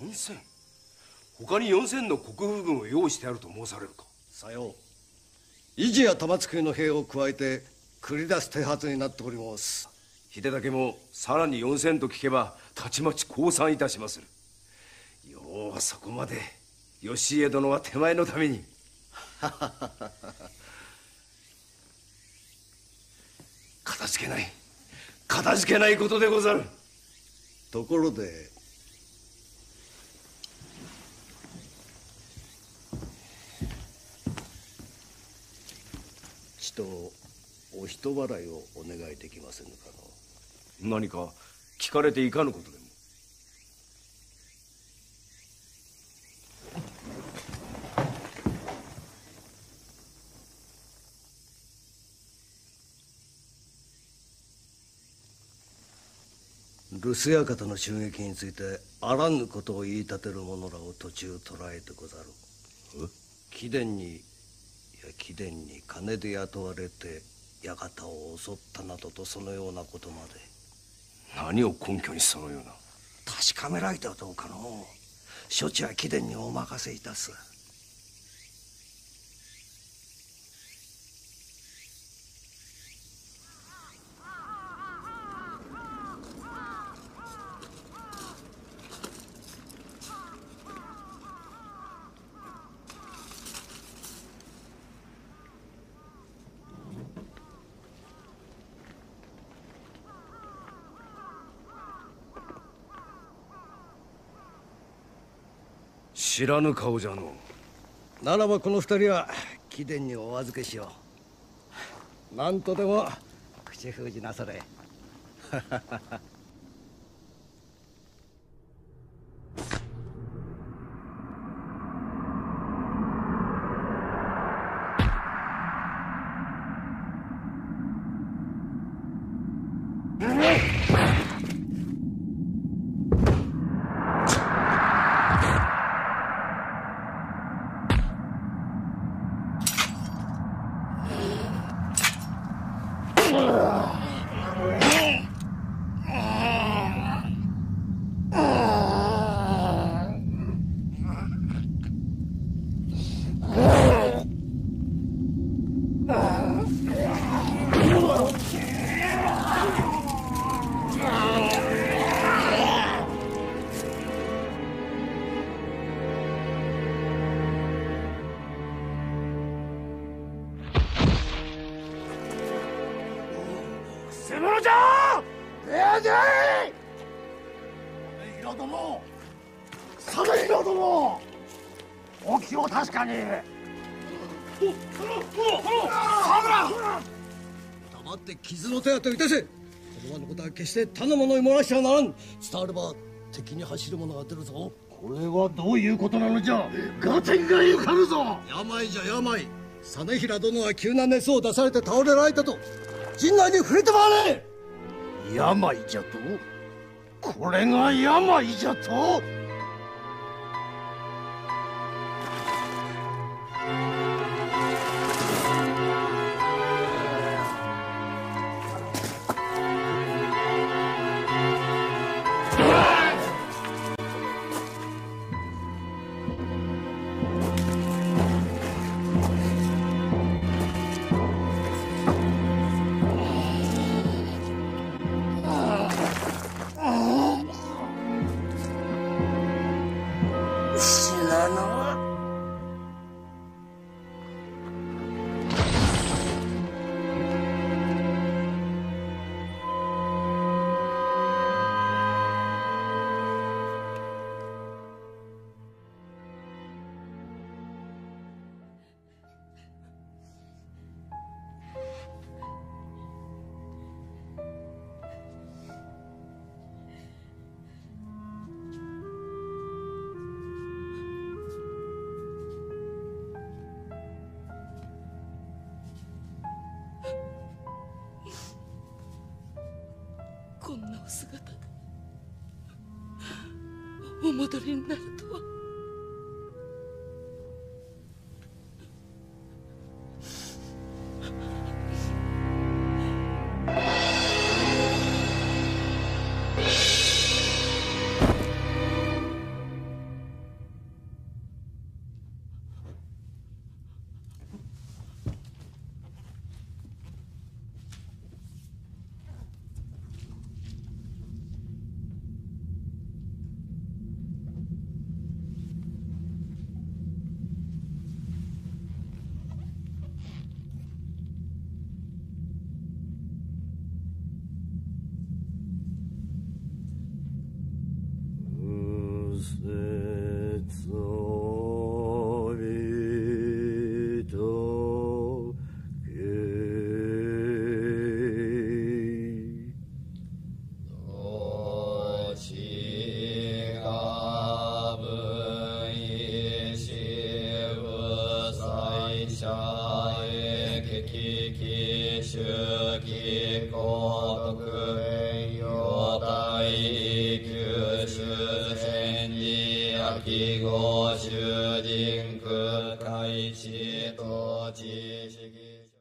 4000？他に4000の国府軍を用意してあると申されるか。 さよう。維持や玉造の兵を加えて繰り出す手はずになっております。 秀武もさらに4000と聞けばたちまち降参いたしまする。ようそこまで義家殿は手前のために。かたじけないことでござる。 ところでちとお人払いをお願いできませぬかの。 何か聞かれていかぬことでも。 留守館の襲撃についてあらぬことを言い立てる者らを途中捕らえてござる。貴殿に金で雇われて館を襲ったなどとそのようなことまで。 何を根拠にそのような。 確かめられてはどうかの。処置は貴殿にお任せいたす。 知らぬ顔じゃの。 ならばこの二人は貴殿にお預けしよう。何とでも口封じなされ。黙って傷の手当てをいたせ。このままのことは決して他の者に漏らしてはならん。伝われば敵に走る者が出るぞ。 これはどういうことなのじゃ。合点がゆかるぞ。 病じゃ病。実平殿は急な熱を出されて倒れられたと陣内に触れて回れ。 病じゃと。これが病じゃと。 こんなお姿でお戻りになるとは。 記号主人空海知道知識